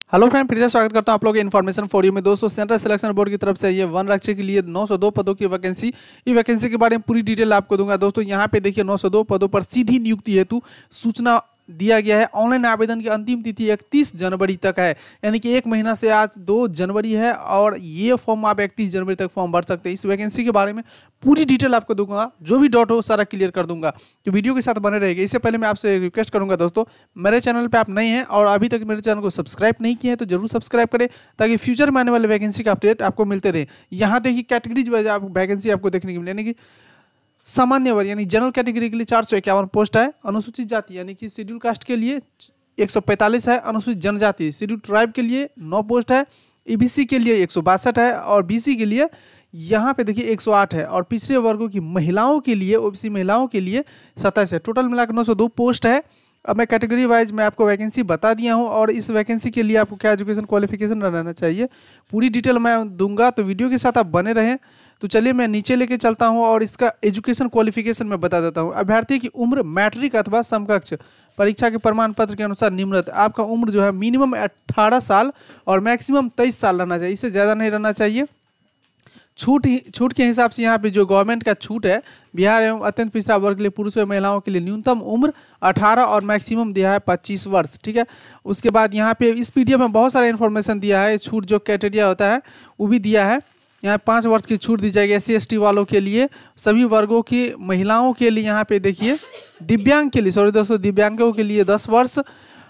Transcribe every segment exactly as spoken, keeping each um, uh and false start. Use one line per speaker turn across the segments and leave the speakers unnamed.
Hello friend, फिर से स्वागत करता हूं आप लोग के इन्फॉर्मेशन फॉर यू में। दोस्तों, सेंट्रल सिलेक्शन बोर्ड की तरफ से ये वन रक्षक के लिए नौ सौ दो पदों की वैकेंसी, ये वैकेंसी के बारे में पूरी डिटेल आपको दूंगा। दोस्तों, यहां पे देखिए नौ सौ दो पदों पर सीधी नियुक्ति हेतु सूचना दिया गया है। ऑनलाइन आवेदन की अंतिम तिथि इकतीस जनवरी तक है, यानी कि एक महीना से आज दो जनवरी है और ये फॉर्म आप इकतीस जनवरी तक फॉर्म भर सकते हैं। इस वैकेंसी के बारे में पूरी डिटेल आपको दूंगा, जो भी डाउट हो सारा क्लियर कर दूंगा, तो वीडियो के साथ बने रहेगा। इससे पहले मैं आपसे रिक्वेस्ट करूंगा दोस्तों, मेरे चैनल पे आप नए हैं और अभी तक मेरे चैनल को सब्सक्राइब नहीं किए हैं तो जरूर सब्सक्राइब करें, ताकि फ्यूचर में आने वाले वैकेंसी का अपडेट आपको मिलते रहे। यहाँ देखिए कैटेगरीज वाइज आप वैकेंसी आपको देखने की मिलेगी। सामान्य वर्ग यानी जनरल कैटेगरी के लिए चार सौ इक्यावन पोस्ट है। अनुसूचित जाति यानी कि शेड्यूल कास्ट के लिए एक सौ पैंतालीस है। अनुसूचित जनजाति शेड्यूल ट्राइब के लिए नौ पोस्ट है। ईबीसी के लिए एक सौ बासठ है और बीसी के लिए यहाँ पे देखिए एक सौ आठ है। और पिछड़े वर्गों की महिलाओं के लिए, ओबीसी महिलाओं के लिए सत्ताईस है। टोटल मिलाकर नौ सौ दो पोस्ट है। अब मैं कैटेगरी वाइज मैं आपको वैकेंसी बता दिया हूं और इस वैकेंसी के लिए आपको क्या एजुकेशन क्वालिफिकेशन रहना चाहिए पूरी डिटेल मैं दूंगा, तो वीडियो के साथ आप बने रहें। तो चलिए मैं नीचे लेके चलता हूं और इसका एजुकेशन क्वालिफिकेशन मैं बता देता हूं। अभ्यर्थी की उम्र मैट्रिक अथवा समकक्ष परीक्षा के प्रमाण पत्र के अनुसार निम्नलिखित आपका उम्र जो है मिनिमम अट्ठारह साल और मैक्सिमम तेईस साल रहना चाहिए, इससे ज़्यादा नहीं रहना चाहिए। छूट छूट के हिसाब से यहाँ पे जो गवर्नमेंट का छूट है, बिहार एवं अत्यंत पिछड़ा वर्ग के लिए पुरुष व महिलाओं के लिए न्यूनतम उम्र अठारह और मैक्सिमम दिया है पच्चीस वर्ष। ठीक है, उसके बाद यहाँ पे इस पीडीएफ में बहुत सारा इन्फॉर्मेशन दिया है। छूट जो क्राइटेरिया होता है वो भी दिया है। यहाँ पाँच वर्ष की छूट दी जाएगी एस सी एस टी वालों के लिए, सभी वर्गों की महिलाओं के लिए। यहाँ पे देखिए दिव्यांग के लिए, सॉरी दोस्तों, दिव्यांगों के लिए दस वर्ष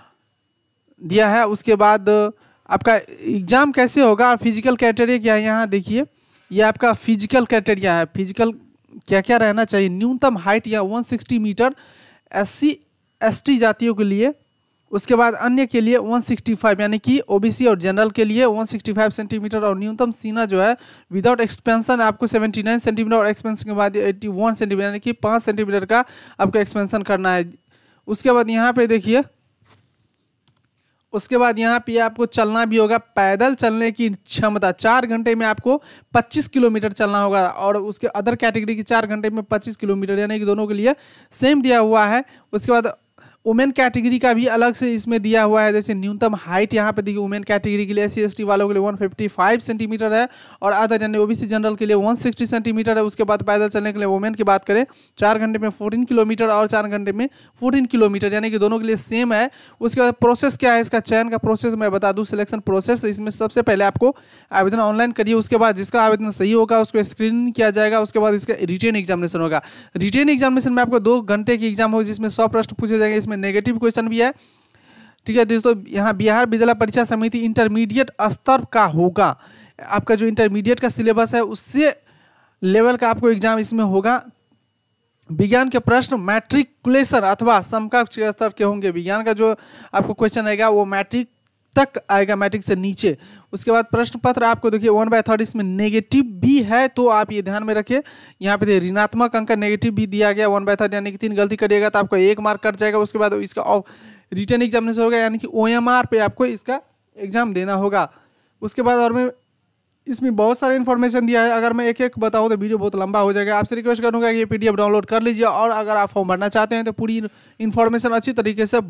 दिया है। उसके बाद आपका एग्जाम कैसे होगा, फिजिकल क्राइटेरिया क्या है, यहाँ देखिए ये आपका फिजिकल क्राइटेरिया है। फिजिकल क्या क्या रहना चाहिए, न्यूनतम हाइट या एक सौ साठ metre S C S T जातियों के लिए। उसके बाद अन्य के लिए एक सौ पैंसठ यानी कि ओबीसी और जनरल के लिए एक सौ पैंसठ सेंटीमीटर और न्यूनतम सीना जो है विदाउट एक्सपेंशन आपको उन्यासी सेंटीमीटर और एक्सपेंशन के बाद इक्यासी सेंटीमीटर यानी कि पाँच सेंटीमीटर का आपको एक्सपेंशन करना है। उसके बाद यहाँ पे देखिए, उसके बाद यहाँ पे आपको चलना भी होगा। पैदल चलने की क्षमता चार घंटे में आपको पच्चीस किलोमीटर चलना होगा और उसके अदर कैटेगरी की चार घंटे में पच्चीस किलोमीटर, यानी कि दोनों के लिए सेम दिया हुआ है। उसके बाद वुमेन कैटेगरी का भी अलग से इसमें दिया हुआ है। जैसे न्यूनतम हाइट यहाँ पे देखिए वुमेन कैटेगरी के लिए एस सी एस टी वालों के लिए एक सौ पचपन सेंटीमीटर है और अदर यानी ओबीसी जनरल के लिए एक सौ साठ सेंटीमीटर है। उसके बाद पैदल चलने के लिए वुमेन की बात करें चार घंटे में चौदह किलोमीटर और चार घंटे में चौदह किलोमीटर, यानी कि दोनों के लिए सेम है। उसके बाद प्रोसेस क्या है, इसका चयन का प्रोसेस मैं बता दूँ। सिलेक्शन प्रोसेस, इसमें सबसे पहले आपको आवेदन ऑनलाइन करिए। उसके बाद जिसका आवेदन सही होगा उसको स्क्रीनिंग किया जाएगा। उसके बाद इसका रिटेन एग्जामिनेशन होगा। रिटेन एग्जामिनेशन में आपको दो घंटे की एग्जाम होगी, जिसमें सौ प्रश्न पूछे जाएंगे। इसमें नेगेटिव क्वेश्चन भी है। ठीक है दोस्तों, यहाँ बिहार विद्यालय परीक्षा समिति इंटरमीडिएट स्तर का होगा। आपका जो इंटरमीडिएट का सिलेबस है उससे लेवल का आपको एग्जाम इसमें होगा। विज्ञान के प्रश्न मैट्रिकुलेशन अथवा समकक्ष स्तर के होंगे। विज्ञान का जो आपको क्वेश्चन आएगा वो मैट्रिक तक आएगा, मैट्रिक से नीचे। उसके बाद प्रश्न पत्र आपको देखिए वन बाय थर्ड इसमें नेगेटिव भी है, तो आप ये ध्यान में रखिए। यहाँ पे देखिए ऋणात्मक अंक का नेगेटिव भी दिया गया वन बाय थर्ड, यानी कि तीन गलती करिएगा तो आपको एक मार्क कट जाएगा। उसके बाद इसका रिटर्न एग्जामिनेशन होगा, यानी कि ओ एम आर पे आपको इसका एग्जाम देना होगा। उसके बाद और मैं इसमें बहुत सारे इन्फॉर्मेशन दिया है, अगर मैं एक एक बताऊँ तो वीडियो बहुत लंबा हो जाएगा। आपसे रिक्वेस्ट करूँगा कि ये पी डी एफ डाउनलोड कर लीजिए और अगर आप फॉर्म भरना चाहते हैं तो पूरी इन्फॉर्मेशन अच्छी तरीके से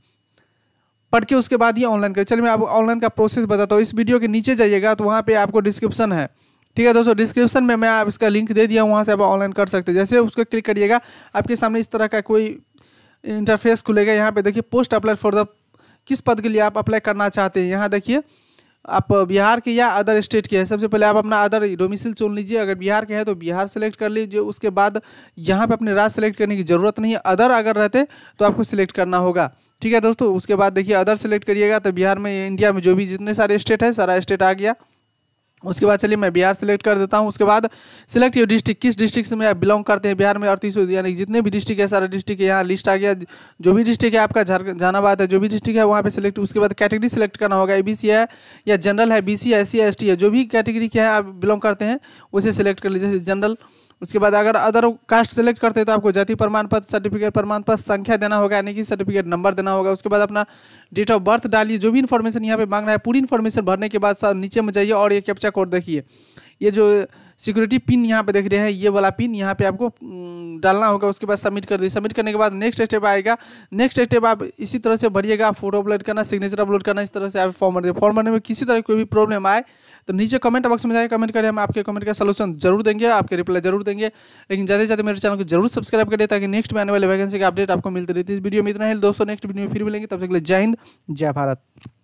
पढ़ के उसके बाद ही ऑनलाइन करें। चलिए मैं आपको ऑनलाइन का प्रोसेस बताता हूँ। इस वीडियो के नीचे जाइएगा तो वहाँ पे आपको डिस्क्रिप्शन है। ठीक है दोस्तों, डिस्क्रिप्शन में मैं आप इसका लिंक दे दिया हूँ, वहाँ से आप ऑनलाइन कर सकते हैं। जैसे उसको क्लिक करिएगा आपके सामने इस तरह का कोई इंटरफेस खुलेगा। यहाँ पे देखिए पोस्ट अप्लाई फॉर द, किस पद के लिए आप अप्लाई करना चाहते हैं। यहाँ देखिए आप बिहार के या अदर स्टेट के हैं। सबसे पहले आप अपना अदर डोमिसाइल चुन लीजिए। अगर बिहार के हैं तो बिहार सेलेक्ट कर लीजिए। उसके बाद यहाँ पे अपने राज्य सेलेक्ट करने की ज़रूरत नहीं है, अदर अगर रहते तो आपको सिलेक्ट करना होगा। ठीक है दोस्तों, उसके बाद देखिए अदर सेलेक्ट करिएगा तो बिहार में, इंडिया में जो भी जितने सारे स्टेट है सारा स्टेट आ गया। उसके बाद चलिए मैं बिहार सेलेक्ट कर देता हूँ। उसके बाद सिलेक्ट योर डिस्ट्रिक्ट, किस डिस्ट्रिक्ट से में आप बिलोंग करते हैं। बिहार में अड़तीस यानी जितने भी डिस्ट्रिक्ट है सारा डिस्ट्रिक्ट यहाँ लिस्ट आ गया। जो भी डिस्ट्रिक्ट है आपका जहानाबाद है, जो भी डिस्ट्रिक्ट है वहाँ पे सिलेक्ट। उसके बाद कैटेगरी सिलेक्ट करना होगा, एबीसी है या जनरल है, बीसी है, एस सी एस टी है, जो भी कैटेगरी के है आप बिलोंग करते हैं उसे सिलेक्ट कर लीजिए, जनरल। उसके बाद अगर अदर कास्ट सेलेक्ट करते हैं तो आपको जाति प्रमाण पत्र, सर्टिफिकेट प्रमाण पत्र संख्या देना होगा, यानी कि सर्टिफिकेट नंबर देना होगा। उसके बाद अपना डेट ऑफ बर्थ डालिए। जो भी इन्फॉर्मेशन यहाँ पे मांग रहा है पूरी इन्फॉर्मेशन भरने के बाद सब नीचे में जाइए और ये कैप्चा कोड देखिए। ये जो सिक्योरिटी पिन यहाँ पे देख रहे हैं, ये वाला पिन यहाँ पे आपको डालना होगा। उसके बाद सबमिट कर दी। सबमिट करने के बाद नेक्स्ट स्टेप आएगा। नेक्स्ट स्टेप आप इसी तरह से भरिएगा, फोटो अपलोड करना, सिग्नेचर अपलोड करना, इस तरह से आप फॉर्म भरिए। फॉर्म भरने में किसी तरह कोई भी प्रॉब्लम आए तो नीचे कमेंट बॉक्स में जाकर कमेंट करें, हम आपके कमेंट का सलूशन जरूर देंगे, आपके रिप्लाई जरूर देंगे। लेकिन ज़्यादा से ज़्यादा मेरे चैनल को जरूर सब्सक्राइब करें ताकि नेक्स्ट में आने वाले वैकेंसी का अपडेट आपको मिलती रहती है। इस वीडियो में इतना है, दोस्तों नेक्स्ट वीडियो में फिर मिलेंगे, तब तक के लिए जय हिंद, जय भारत।